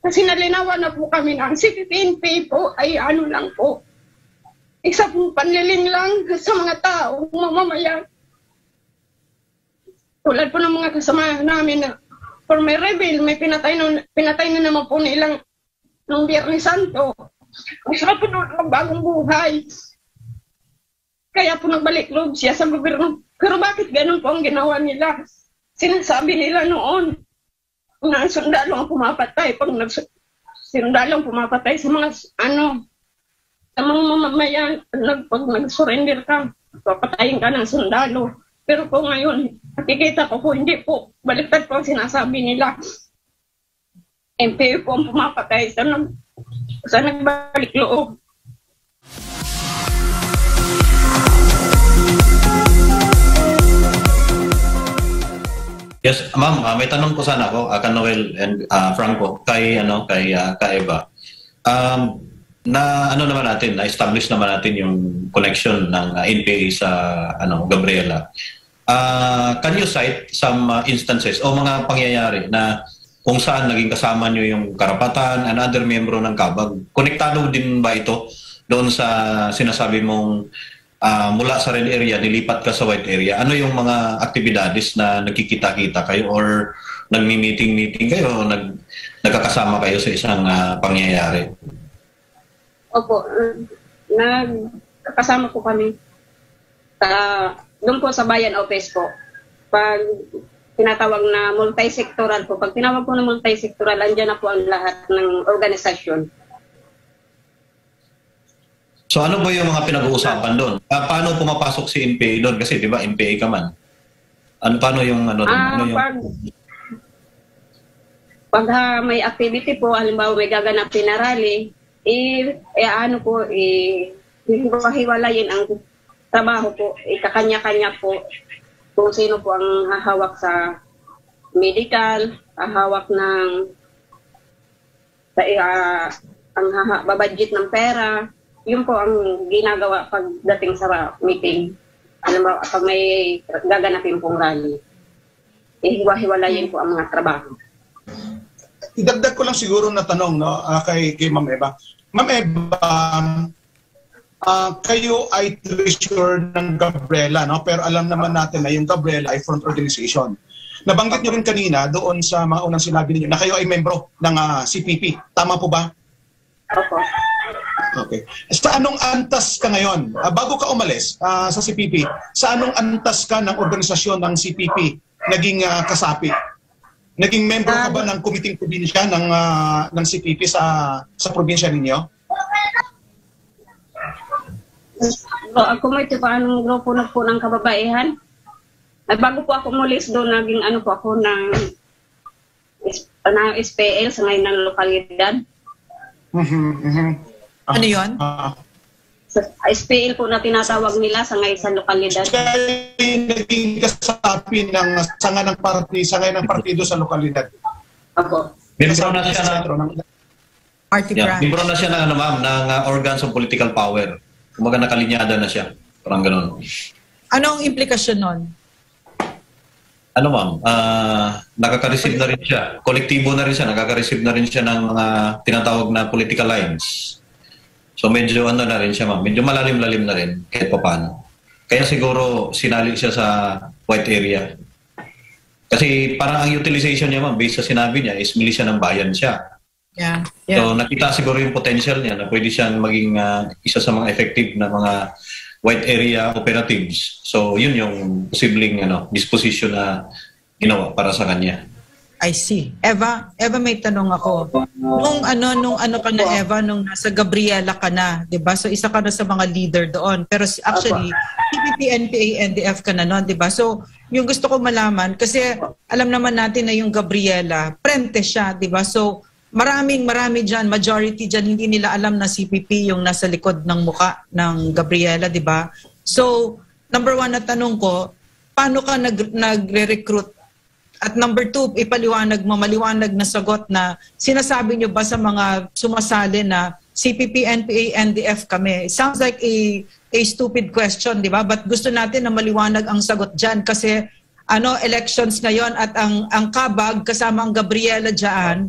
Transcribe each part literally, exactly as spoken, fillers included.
Kasi nalinawan na po kami ng C P P N P po ay ano lang po. Isa pong panliling lang sa mga tao, mamamayan. Tulad po ng mga kasama namin na for may rebel, may pinatay na, pinatay na naman po nilang nung Biyernes Santo. Masarap po ng bagong buhay. Kaya po nagbalik loob siya sa gobyerno. Pero bakit ganun po ang ginawa nila? Sinasabi nila noon na sundalo ang pumapatay. Pag sundalo ang pumapatay sa mga ano, sa mga mamamayan, pag nag-surrender ka, papatayin ka ng sundalo. Pero po ngayon, nakikita ko po, hindi po, baliktad po ang sinasabi nila. M P po ang pumapatay sa, sa nagbalik loob. Yes, ma'am, uh, may tanong po sana ako, uh, ka Noel and uh, Franco, kay, ano, kay, uh, kay Eva. Um, na ano naman natin, na-establish naman natin yung connection ng uh, N P A sa ano, Gabriela. Uh, can you cite some uh, instances o mga pangyayari na kung saan naging kasama nyo yung Karapatan and other membro ng Kabag? Konektado din ba ito doon sa sinasabi mong Uh, mula sa red area, nilipat ka sa white area? Ano yung mga aktibidades na nagkikita-kita kayo or nagmi-meeting-meeting kayo o nag, nagkakasama kayo sa isang uh, pangyayari? Opo, uh, nagkakasama po kami uh, doon po sa Bayan Office po. Pag tinatawag na multi-sectoral po, pag tinawag po na multi-sectoral, andyan na po ang lahat ng organisasyon. So ano ba yung mga pinag-uusapan doon? Uh, paano pumapasok si N P A doon? Kasi di ba N P A ka man. Ano, paano yung ano doon? Ah, ano yung... Pag, pag ha, may activity po, halimbawa may gaganapin na rally, eh, eh ano po, eh, hiwalayin ang trabaho po, eh, kakanya-kanya po, kung sino po ang hahawak sa medical, hahawak ng, sa, uh, ang haha, babadget ng pera. Yun po ang ginagawa pagdating sa meeting. Alam mo, pag may gaganapin pong rally, ihiwa-hiwalayin po ang mga trabaho. Idagdag ko lang siguro na tanong no, uh, kay, kay Ma'am Eva. Ma'am Eva, uh, kayo ay treasurer ng Gabriela, no? Pero alam naman natin na yung Gabriela ay front organization. Nabanggit niyo rin kanina doon sa mga unang sinabi niyo na kayo ay membro ng uh, C P P. Tama po ba? Opo. Okay. Sa anong antas ka ngayon? Uh, bago ka umalis uh, sa C P P, sa anong antas ka ng organisasyon ng C P P naging uh, kasapi? Naging member ka ba ng kumiting probinsya ng uh, ng C P P sa sa probinsya ninyo? Ako may paanong grupo na po ng kababaihan. At bago po ako umalis doon, naging ano po ako ng, ng S P L sa ngayon ng lokalidad. Mm-hmm, mm-hmm. Ano yun? Uh, Sa S P L po na tinatawag nila sa ngayon sa lokalidad. Kaya naging kasapi ng sanga ng party, sanga ng partido sa lokalidad. Opo. Membro na siya ng Party yeah, branch. membro na siya ng ano ma'am, ng uh, organs of political power. Kumaga nakalinyada na siya. Parang gano'n. Anong implikasyon nun? Ano ma'am, uh, nakaka-receive na rin siya. Kolektibo na rin siya, nakaka-receive na rin siya ng mga tinatawag na political lines. So medyo ano na rin siya ma'am, medyo malalim-lalim na rin kahit pa paano. Kaya siguro sinali siya sa white area. Kasi parang ang utilization niya ma'am, based sa sinabi niya, is milisya ng bayan siya. Yeah. Yeah. So nakita siguro yung potential niya na pwede siyang maging uh, isa sa mga effective na mga white area operatives. So yun yung posibleng ano, disposition na ginawa para sa kanya. I see. Eva, Eva may tanong ako. Nung ano nung ano ka na Eva nung nasa Gabriela ka na, 'di ba? So isa ka na sa mga leader doon. Pero actually C P P, N P A, N D F ka na noon, 'di ba? So yung gusto ko malaman kasi alam naman natin na yung Gabriela, prente siya, 'di ba? So maraming marami diyan, majority diyan hindi nila alam na C P P yung nasa likod ng muka ng Gabriela, 'di ba? So number one na tanong ko, paano ka nag nagre-recruit? At number two, ipaliwanag mo, maliwanag na sagot na sinasabi nyo ba sa mga sumasali na C P P, N P A, N D F kami? It sounds like a, a stupid question, di ba? But gusto natin na maliwanag ang sagot dyan kasi ano, elections ngayon at ang, ang Kabag kasama ang Gabriela dyan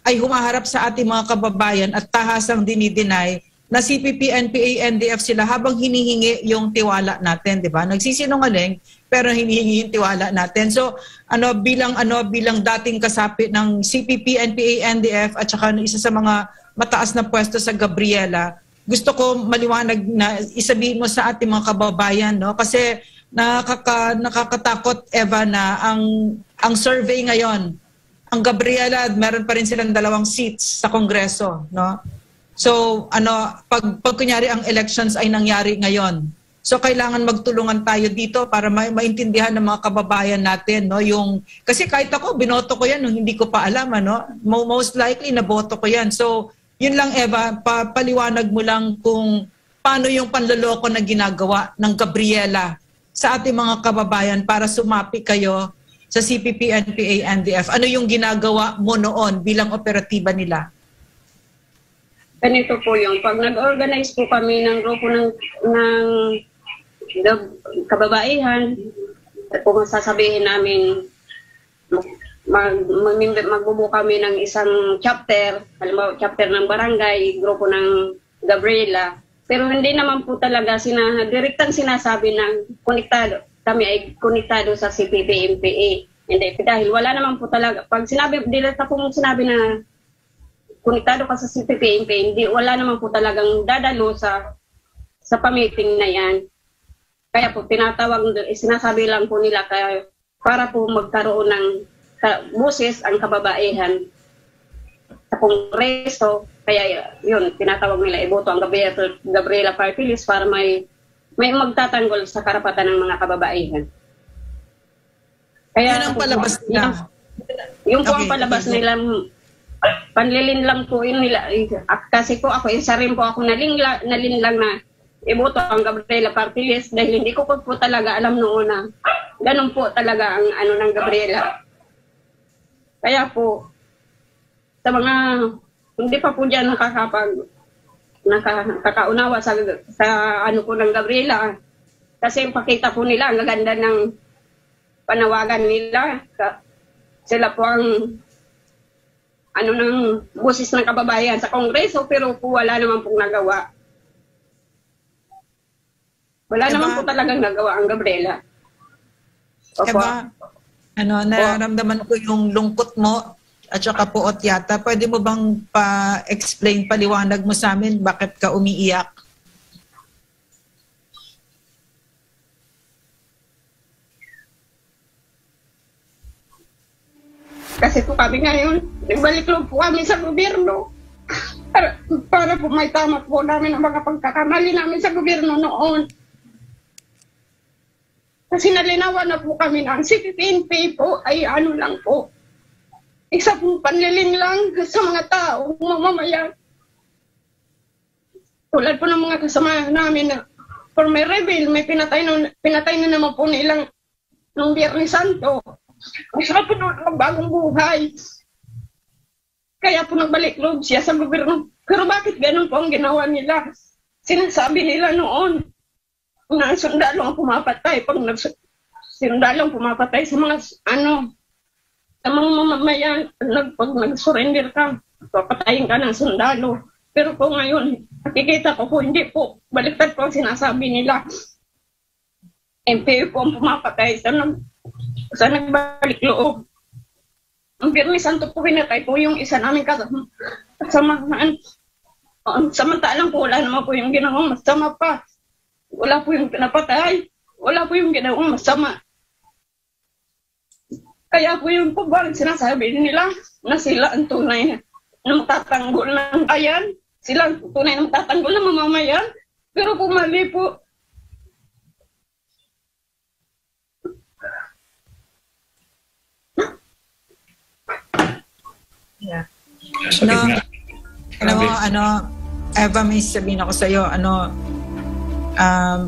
ay humaharap sa ating mga kababayan at tahasang dinideny na C P P, N P A, N D F sila habang hinihingi yung tiwala natin, di ba? Nagsisinungaling pero hinihingi yung tiwala natin. So, ano bilang ano bilang dating kasapi ng C P P, N P A, N D F at saka isa sa mga mataas na pwesto sa Gabriela, gusto ko maliwanag na isabihin mo sa ating mga kababayan, no? Kasi nakaka, nakakatakot, Eva, na ang ang survey ngayon, ang Gabriela, meron pa rin silang dalawang seats sa Kongreso, no? So, ano, pag, pag kunyari ang elections ay nangyari ngayon, so kailangan magtulungan tayo dito para ma maintindihan ng mga kababayan natin, no? Yung, kasi kahit ako, binoto ko yan nung hindi ko pa alam, ano? Most likely, naboto ko yan. So, yun lang, Eva, pa paliwanag mo lang kung paano yung panloloko na ginagawa ng Gabriela sa ating mga kababayan para sumapi kayo sa C P P, N P A, N D F. Ano yung ginagawa mo noon bilang operatiba nila? Ganito po yung pag nag-organize po kami ng grupo ng, ng kababaihan, at kung sasabihin namin mag, mag, magbubuo kami ng isang chapter, halimbawa chapter ng barangay, grupo ng Gabriela, pero hindi naman po talaga sina, direktang sinasabi ng konektado, kami ay konektado sa C P P, N P A. Hindi, dahil wala naman po talaga, pag sinabi, direkta pong sinabi na konektado ka sa C P P, N P A, hindi, wala naman po talagang dadalo sa sa pamiting na yan. Kaya po tinatawag, sinasabi lang po nila kaya, para po magkaroon ng boses ang kababaihan sa Kongreso. Kaya yun, tinatawag nila iboto ang Gabriela, Gabriela Party List para may, may magtatanggol sa karapatan ng mga kababaihan. Kaya yun ang palabas nila. Yung po ang palabas nila, panlilin lang po yun nila. Kasi po ako, isa rin po ako nalingla, nalinlang na iboto ang Gabriela Party List dahil hindi ko po, po talaga alam noon na ganun po talaga ang ano ng Gabriela. Kaya po, sa mga hindi pa po dyan nakakapag nakakaunawa sa, sa ano po ng Gabriela, kasi pakita po nila ang gaganda ng panawagan nila. Sila po ang ano ng boses ng kababayan sa Kongreso, pero po wala naman pong nagawa. Wala Eva, naman po talagang nagawa ang Gabriela. Opo. Eva, ano, nararamdaman ko yung lungkot mo at saka puot yata. Pwede mo bang pa-explain, paliwanag mo sa amin bakit ka umiiyak? Kasi po kami ngayon, nagbalik loob po kami sa gobyerno para, para po may tama po namin ang mga pagkakamali namin sa gobyerno noon. Kasi nalinawan na po kami na ang C P P N P A po ay ano lang po, isa pong panliling lang sa mga tao, mamamayan. Tulad po ng mga kasama namin na for may rebel, may pinatay na, pinatay na naman po nilang nung Biyernes Santo. Gusto po ng bagong buhay. Kaya po nagbalik loob siya sa gobyerno. Pero bakit ganun po ang ginawa nila? Sinasabi nila noon na sundalo ang pumapatay. Pag sundalo ang pumapatay sa mga ano, sa mga mamamayan, pag nag-surrender ka, papatayin ka ng sundalo. Pero po ngayon, nakikita ko po, hindi po. Baliktad po ang sinasabi nila. M P A po ang pumapatay sa sa nagbalik loob. Ang Biyernes Santo po pinatay po yung isa namin kasamahan. Samantalang po wala naman po yung ginawang masama pa. Wala po yung pinapatay. Wala po yung ginawang masama. Kaya po yung po ba sinasabi nila na sila ang tunay na matatanggol ng bayan. Sila ang tunay na matatanggol ng mamamayan. Pero po mali po. Yeah. No, ano, ano, Eva, may sabihin ako sa'yo, ano, um,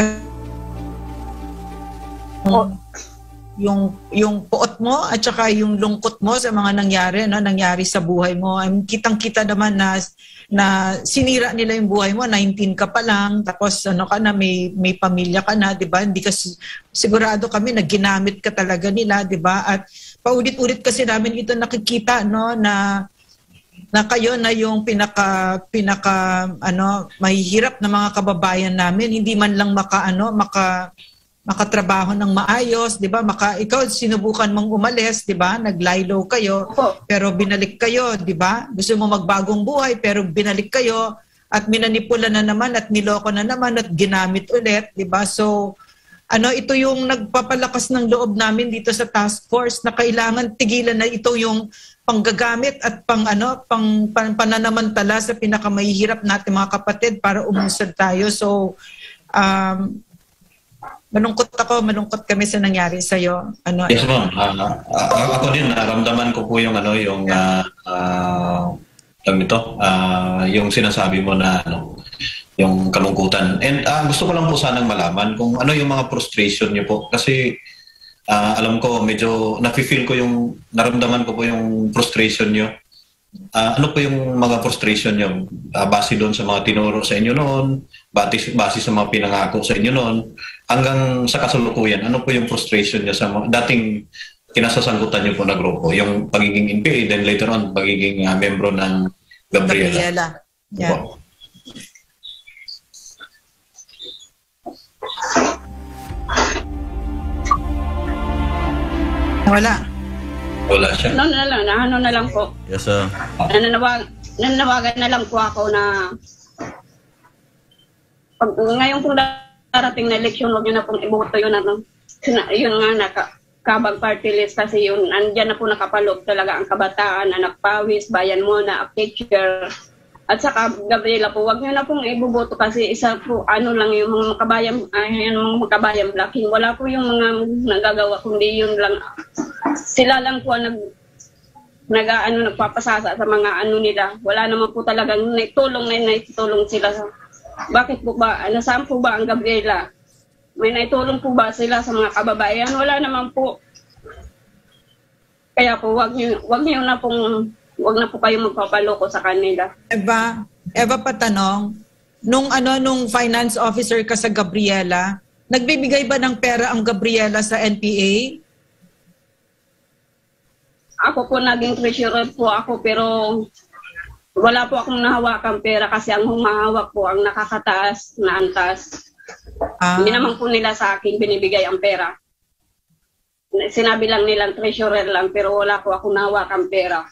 oh. yung, yung puot mo at saka yung lungkot mo sa mga nangyari, ano, nangyari sa buhay mo. Um, kitang-kita naman na, na sinira nila yung buhay mo, nineteen ka pa lang, tapos ano ka na, may, may pamilya ka na, di ba? Hindi ka, sigurado kami na ginamit ka talaga nila, di ba? At paulit-ulit kasi namin ito nakikita, no, na na kayo na yung pinaka pinaka ano mahihirap na mga kababayan namin, hindi man lang maka ano maka makatrabaho ng maayos, 'di ba? Maka ikaw sinubukan mong umalis, 'di ba? Nag-lie low kayo, pero binalik kayo, 'di ba? Gusto mo magbagong buhay pero binalik kayo at minanipula na naman at niloko na naman at ginamit ulit, 'di ba? So ano, ito yung nagpapalakas ng loob namin dito sa task force na kailangan tigilan na ito yung panggagamit at pang ano, pang, pang pananamantala sa pinakamahihirap natin mga kapatid para umusad tayo. So um malungkot ako, malungkot kami sa nangyari sa iyo. Ano? Yes, ma'am. Uh, uh, ako din naramdaman ko po yung ano, yung uh, uh, ito, uh, yung sinasabi mo na ano, yung kalungkutan. And uh, gusto ko lang po sanang malaman kung ano yung mga frustration niyo po kasi uh, alam ko medyo nafi-feel ko yung naramdaman ko po yung frustration niyo. Uh, ano po yung mga frustration niyo uh, base doon sa mga tinuro sa inyo noon, base, base sa mga pinangako sa inyo noon, hanggang sa kasalukuyan, ano po yung frustration niyo sa mga, dating kinasasangkutan niyo po na grupo, yung pagiging N P A, then later on, pagiging uh, membro ng Gabriela. Gabriela. Yeah. Opo. Wala. Wala siya. Ano na lang, na, ano na lang po. Yes, sir. Nananawag, nananawagan na lang po ako na pag, ngayon pong darating na eleksyon, huwag nyo na pong iboto yun. Ano, yun nga, naka, kabag party list kasi yun, andyan na po nakapaloob talaga ang kabataan, anak pawis, bayan mo na, picture. At saka, Gabriela po, huwag nyo na pong iboboto kasi isa po, ano lang yung mga makabayang, ay, yung mga makabayang blocking. Wala po yung mga nagagawa, kundi yun lang. Sila lang po ang nag, nag ano, nagpapasasa sa mga ano nila. Wala naman po talagang naitulong na naitulong sila. Bakit po ba? Nasaan po ba ang Gabriela? May naitulong po ba sila sa mga kababayan? Wala naman po. Kaya po, wag niyo, wag niyo na pong, wag na po kayo magpapaloko sa kanila. Eva, Eva patanong, nung ano nung finance officer ka sa Gabriela, nagbibigay ba ng pera ang Gabriela sa N P A? Ako po naging treasurer po ako pero wala po akong nahawakan pera kasi ang humahawak po ang nakakataas na antas. Ah. Hindi naman po nila sa akin binibigay ang pera. Sinabi lang nilang treasurer lang pero wala po akong nahawakan pera.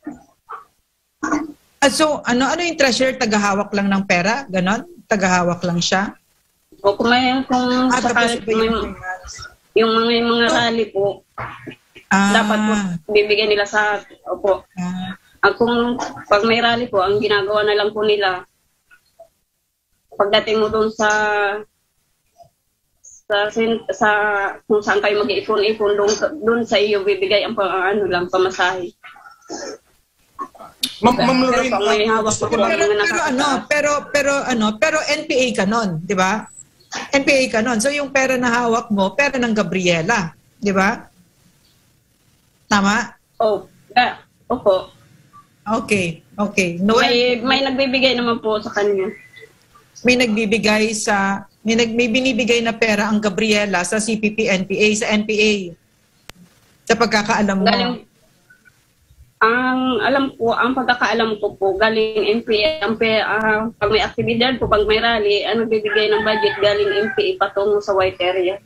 Ah, so ano ano yung treasurer, tagahawak lang ng pera? Ganon? Tagahawak lang siya? O kung may kung ah, sakali, may, yung mga yung mga rally po. Ah. Dapat po bibigyan nila sa opo. Ah. Kung pag may rally po, ang ginagawa na lang po nila, pagdating mo doon sa sa, sa kung saan kayo mag-iipon-ipon, doon, doon sa iyo bibigay ang ano lang, pamasahe. Ma'am, Ma'am Lorraine, pero, may hawak po pero, pero, pero ano, pero pero ano, pero N P A ka nun, 'di ba? N P A ka nun. So yung pera na hawak mo, pera ng Gabriela, 'di ba? Tama? Oh, yeah. Opo. Okay, okay. No, may, may nagbibigay naman po sa kanya. May nagbibigay sa, may, nag, may binibigay na pera ang Gabriela sa C P P N P A, sa N P A. Sa pagkakaalam mo. Galing, ang alam ko, ang pagkakaalam ko po, galing N P A, ang uh, pag may aktibidad po, pag may rally, ang nagbibigay ng budget galing N P A patungo sa white area.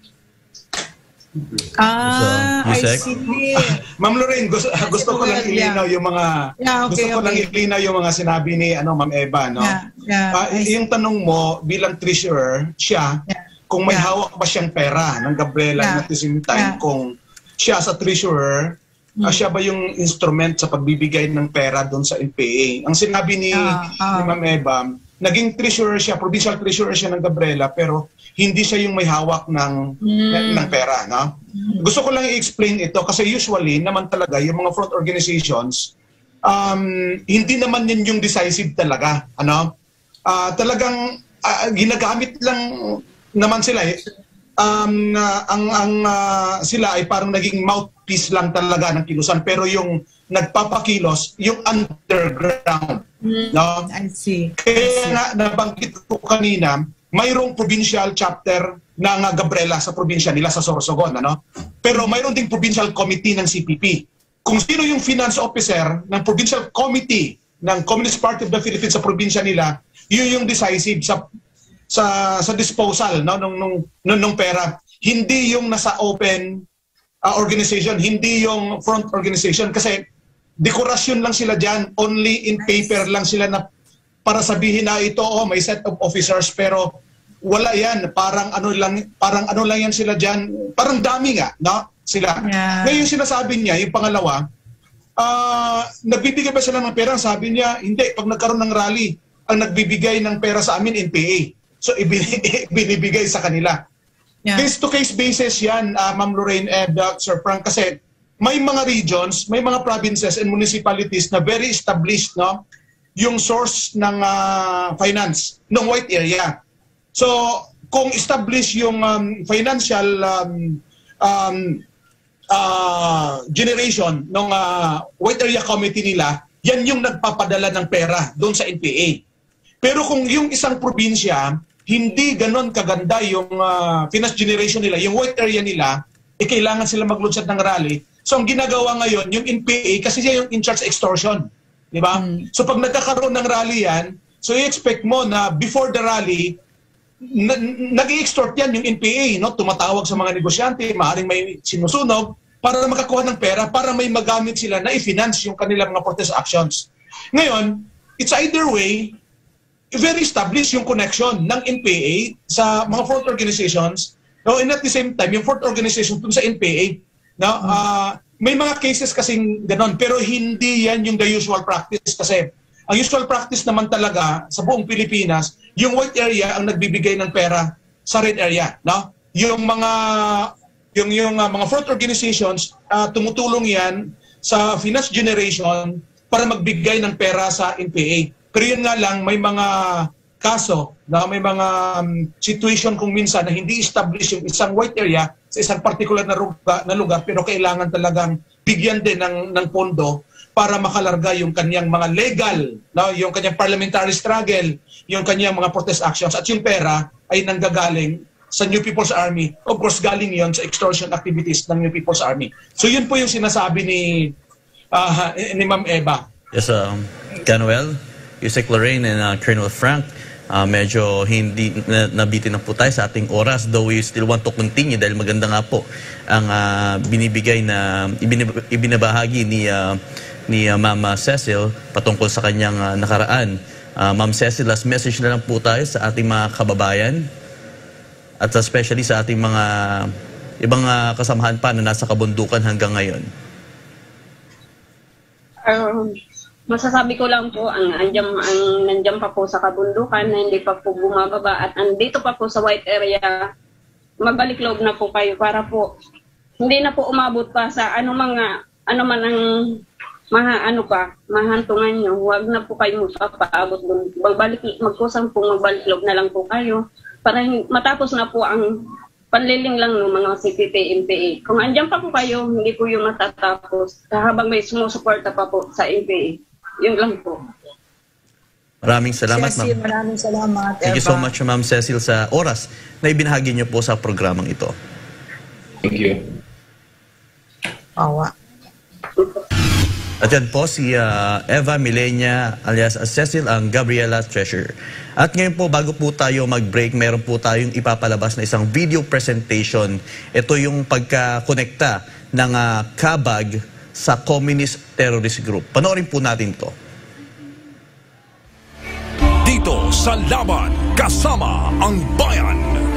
Ah, so, I see. Ma'am Lorraine, gusto, gusto ko lang ilinaw yung mga yeah, okay, gusto ko okay. lang ilinaw yung mga sinabi ni ano Ma'am Eva, no? Yeah, yeah, uh, yung tanong mo bilang treasurer, siya yeah. kung may yeah. hawak ba siyang pera ng Gabriela yeah. at the same time yeah. kung siya sa treasurer, hmm. uh, siya ba yung instrument sa pagbibigay ng pera doon sa N P A? Ang sinabi ni, uh, uh. ni Ma'am Eva, naging treasurer siya, provincial treasurer siya ng Gabriela, pero hindi siya yung may hawak ng mm. ng pera, no? Mm. Gusto ko lang i-explain ito kasi usually naman talaga yung mga front organizations um, hindi naman yun yung decisive talaga, ano? Uh, talagang uh, ginagamit lang naman sila eh. Um, uh, ang ang uh, sila ay parang naging mouthpiece lang talaga ng kilusan, pero yung nagpapakilos yung underground, mm. no? I see. Kaya nga nabanggit ko kanina, mayroong provincial chapter ng Gabriela sa probinsya nila sa Sorsogon, ano? Pero mayroon ding provincial committee ng C P P. Kung sino yung finance officer ng provincial committee ng Communist Party of the Philippines sa probinsya nila, yun yung decisive sa sa sa disposal no nung nung nung, nung pera. Hindi yung nasa open uh, organization, hindi yung front organization, kasi dekorasyon lang sila diyan, only in paper lang sila na para sabihin na ito oh may set of officers, pero wala yan, parang ano lang parang ano lang yan sila diyan, parang dami nga no sila. Yeah. Ngayon yung sinasabi niya, yung pangalawa, uh, nagbibigay ba sila ng pera? Sabi niya, hindi, pag nagkaroon ng rally, ang nagbibigay ng pera sa amin N P A. So ibinibigay sa kanila. Yeah. Case-to-case basis yan, uh, Ma'am Lorraine and uh, Sir Frank, kasi may mga regions, may mga provinces and municipalities na very established no yung source ng uh, finance ng white area. So kung establish yung um, financial um, um, uh, generation ng uh, white area committee nila, yan yung nagpapadala ng pera doon sa N P A. Pero kung yung isang probinsya, hindi ganon kaganda yung uh, finance generation nila, yung white area nila, eh kailangan sila maglunsad ng rally. So ang ginagawa ngayon, yung N P A, kasi siya yung in charge extortion. Di ba? Mm. So pag nagkakaroon ng rally yan, so i-expect mo na before the rally, na, nag-i-extort yan yung N P A, no? Tumatawag sa mga negosyante, maaaring may sinusunog, para makakuha ng pera, para may magamit sila na i-finance yung kanilang mga protest actions. Ngayon, it's either way, very established yung connection ng N P A sa mga fourth organizations, no? And at the same time, yung fourth organization dun sa N P A, no? Mm. Uh, may mga cases kasing ganon, pero hindi yan yung the usual practice, kasi ang usual practice naman talaga sa buong Pilipinas, yung white area ang nagbibigay ng pera sa red area, no? Yung mga yung yung uh, mga fourth organizations, uh, tumutulong yan sa finance generation para magbigay ng pera sa N P A. Pero yun nga lang, may mga kaso, na may mga um, situation kung minsan na hindi establish yung isang white area sa isang particular na lugar, na lugar, pero kailangan talagang bigyan din ng, ng pondo para makalarga yung kanyang mga legal, no? Yung kanyang parliamentary struggle, yung kanyang mga protest actions, at yung pera ay nanggagaling sa New People's Army. Of course, galing yon sa extortion activities ng New People's Army. So yun po yung sinasabi ni, uh, ni Ma'am Eva. Yes, um, Canuel, Yusek Lorraine, and uh, Colonel Frank. Uh, medyo hindi na, nabitin na po tayo sa ating oras, though we still want to continue dahil maganda nga po ang uh, binibigay na ibinib, ibinabahagi ni uh, ni uh, Ma'am Cecil patungkol sa kanyang uh, nakaraan. Uh, Ma'am Cecil, last message na lang po tayo sa ating mga kababayan at especially sa ating mga ibang uh, kasamahan pa na nasa kabundukan hanggang ngayon. Um, Masasabi ko lang po, ang, andyan, ang nandiyan pa po sa kabundukan na hindi pa po bumababa at andito pa po sa white area, magbalik loob na po kayo para po hindi na po umabot pa sa ano mga, ano man ang mga ano pa, mahantungan nyo. Huwag na po kayo papaabot doon. Magbalik, magkusang po magbalik loob na lang po kayo para matapos na po ang panliling lang ng mga C P P, N P A. Kung andyan pa po kayo, hindi po yung matatapos habang may sumusuporta pa po sa N P A. Yun lang po. Maraming salamat, Cecil, ma'am. maraming salamat, Thank you so much, Ma'am Cecil, sa oras na ibinahagi niyo po sa programang ito. Thank you. Awa. At yan po si uh, Eva Milenia alias Cecil, ang Gabriela Treasure. At ngayon po, bago po tayo mag-break, meron po tayong ipapalabas na isang video presentation. Ito yung pagkakonekta ng uh, Kabag sa Communist Terrorist Group. Panoorin po natin to. Dito sa Laban, kasama ang bayan.